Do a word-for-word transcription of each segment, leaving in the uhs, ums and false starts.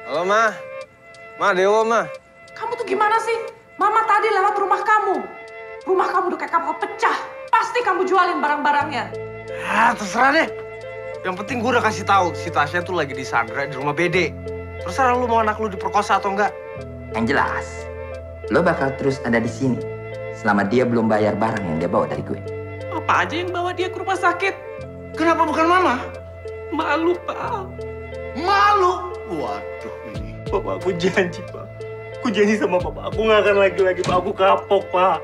Halo, Ma. Ma, Dewa, Ma. Kamu tuh gimana sih? Mama tadi lewat rumah kamu. Rumah kamu udah kayak kapal pecah. Pasti kamu jualin barang-barangnya. Ah, terserah deh. Yang penting gue udah kasih tahu si Tasya tuh lagi disandra di rumah Bede. Terserah lu mau anak lu diperkosa atau enggak. Yang jelas, lo bakal terus ada di sini selama dia belum bayar barang yang dia bawa dari gue. Apa aja yang bawa dia ke rumah sakit? Kenapa bukan Mama? Malu, Pak. Malu? Waduh ini. Papa, aku janji, Pak. Aku janji sama Papa, aku nggak akan lagi-lagi, Pak. Aku kapok, Pak.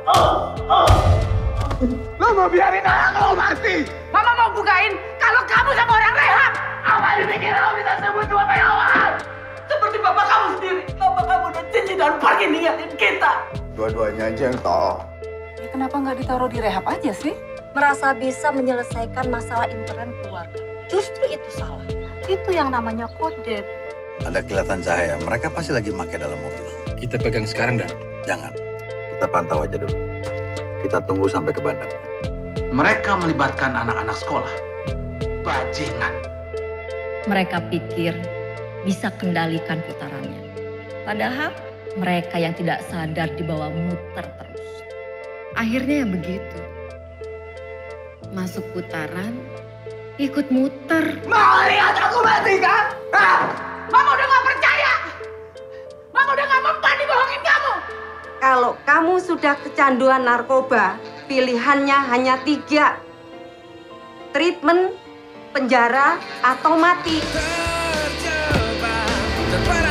Lo mau biarin anak lo mati? Mama mau bukain kalau kamu sama orang rehab. Apa dipikir lo bisa sebut dua penyawat? Seperti bapak kamu sendiri. Bapak kamu udah cici dan pergi ninggalin kita. Dua-duanya aja yang tahu. Ya, kenapa nggak ditaruh di rehab aja sih? Merasa bisa menyelesaikan masalah intern keluarga. Justru itu salah. Itu yang namanya kode. Ada kelihatan cahaya, mereka pasti lagi pakai dalam mobil. Kita pegang sekarang, Dan. Jangan, kita pantau aja dulu. Kita tunggu sampai ke bandar. Mereka melibatkan anak-anak sekolah. Bajingan. Mereka pikir bisa kendalikan putarannya. Padahal mereka yang tidak sadar dibawa muter terus. Akhirnya yang begitu. Masuk putaran, ikut muter. Mau lihat aku mati kan? Hah? Mama udah gak percaya. Mama udah gak mempan dibohongin kamu. Kalau kamu sudah kecanduan narkoba, pilihannya hanya tiga. Treatment, penjara, atau mati. Terjebak, terperangkap.